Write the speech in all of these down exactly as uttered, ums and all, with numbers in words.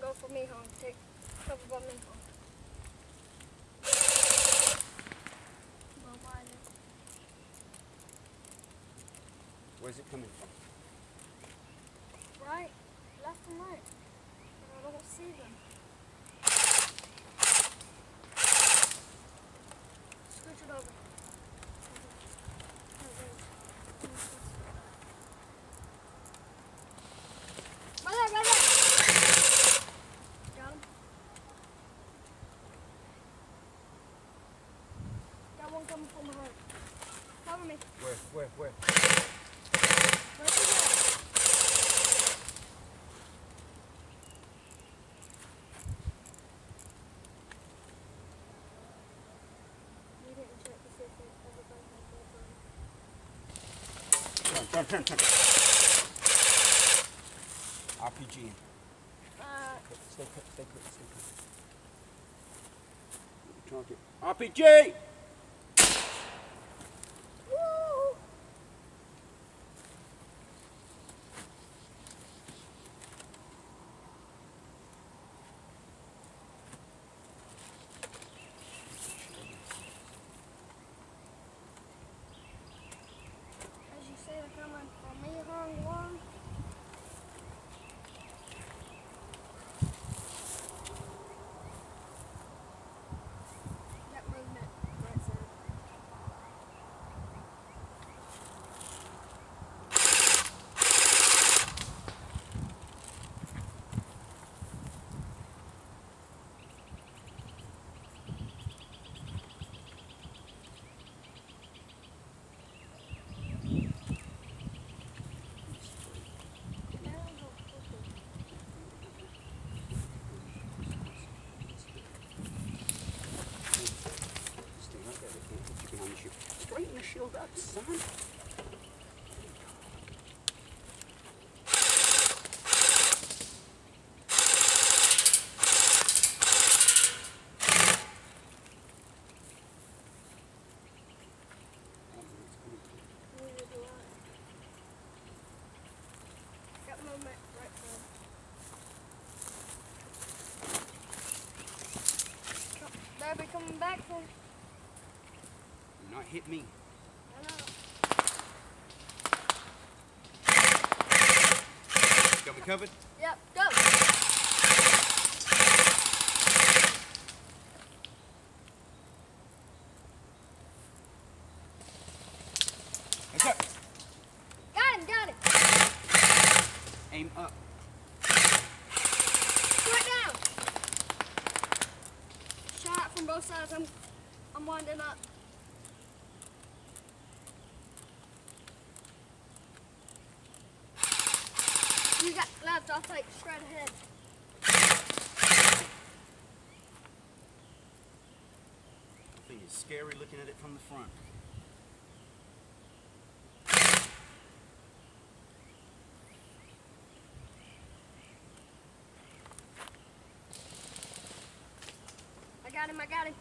go for me, home. Take cover by me, home. Where's it coming from? Right, left and right. And I don't see them. Scooch it over. Right there, right there. Got him. Got one coming from behind. Cover me. Where, where, where? Where's he at? We didn't check to see if everybody has their phone. Turn, turn, turn, turn. R P G. Uh, Stay put, stay put, stay put. Target. R P G! woo! As you say, they're coming from me, hung one. That movement right side. Stay right there, they can't hit you behind the shield. Straighten the shield up, son. Neither do I. Got movement right side. Oh, they'll be coming back from. Do not hit me. I know. Got me covered? Yep, go. Let's go. Got him, got him. Aim up. Right down. Shot from both sides. I'm, I'm winding up. You got left. I'll take straight ahead. I think it's scary looking at it from the front. I got him. I got him.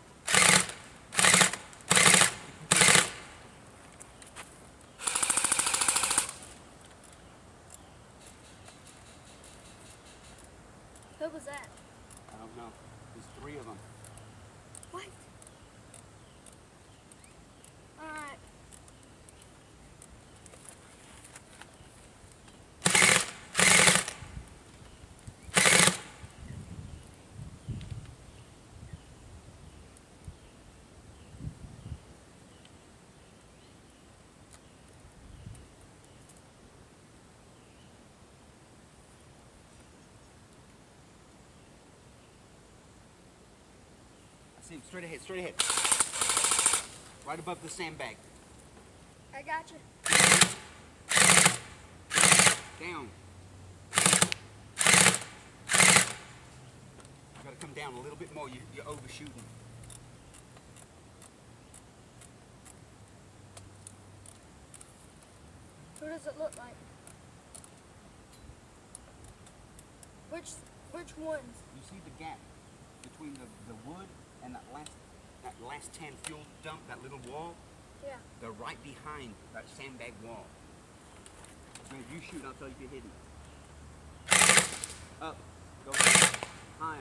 Who was that? I don't know. There's three of them. What? All right. I see him straight ahead, straight ahead. Right above the sandbag. I got you. Down. You gotta come down a little bit more. You, you're overshooting. Who does it look like? Which which ones? You see the gap between the, the wood and that last that last ten fuel dump, that little wall? Yeah. They're right behind that sandbag wall. Now if you shoot, I'll tell you if you're hidden. Up. Go ahead. Higher.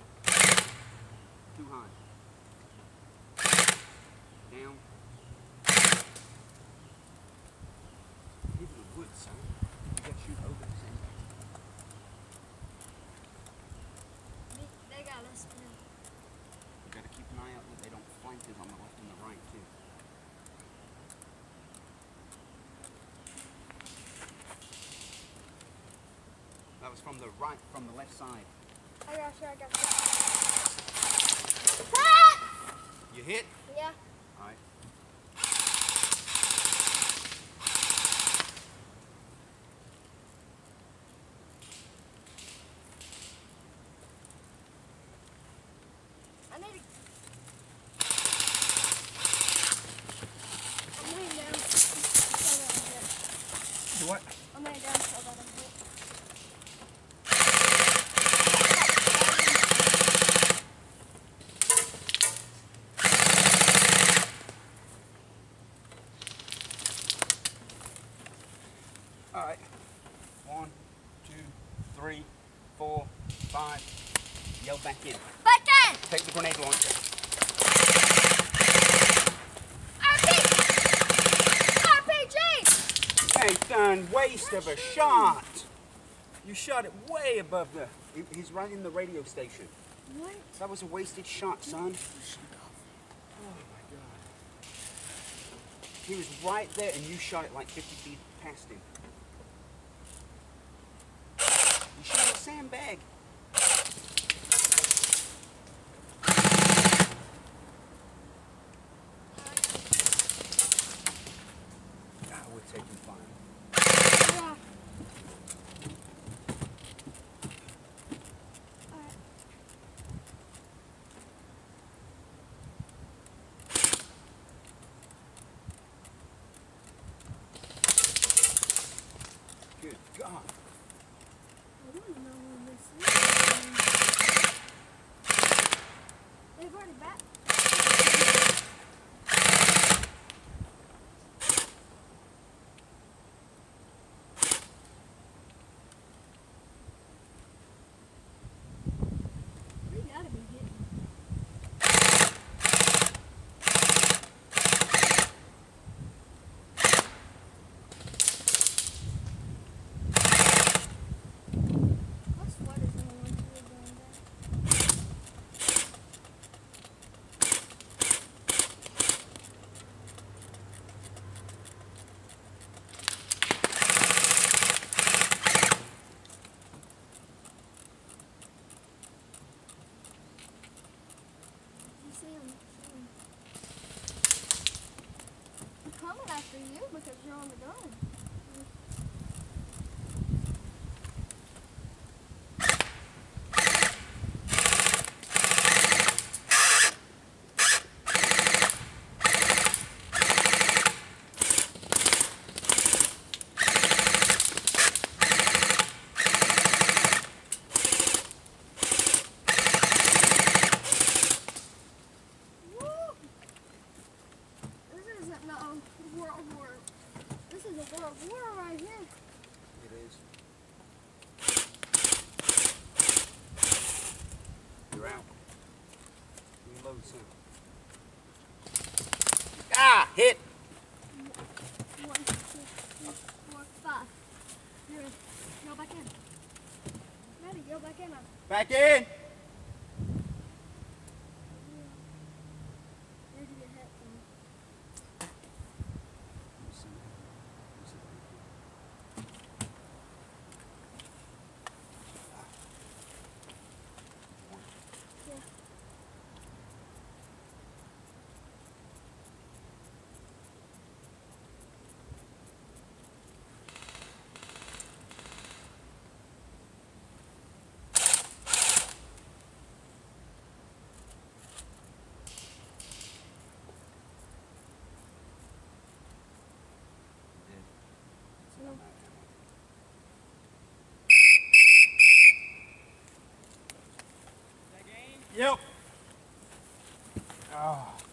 Too high. Down. Hitting the wood, son. You gotta shoot over the sandbag. They got us now. You gotta keep an eye out that they don't flank us on the left and the right, too. That was from the right, from the left side. I got you, I got you. You hit? Yeah. All right. I need to... I'm laying down. So that I'm hit. Do what? I'm laying down so that I'm hit. All right. One, two, three, four, five. Yell back in. Back in! Take the grenade launcher. R P! R P G! Hey, son, waste of a shot. You shot it way above the... he- He's right in the radio station. What? That was a wasted shot, son. Oh, my God. He was right there, and you shot it like fifty feet past him. You shot a sandbag. Ah, we're taking fire. Yeah. Alright. Good God. I don't know when this is. They've already back. We gotta be hitting. My sweater's in the one too going back. You see him? I'm coming after you because you're on the gun. Woo! This isn't no World War. This is a World War right here. It is. You're out. Reload, son. Ah! Hit! One, two, three, four, five. You're in. Go back in. Ready, go back in. now. Back in! Where do you hit from? Yeah. Yep. Oh.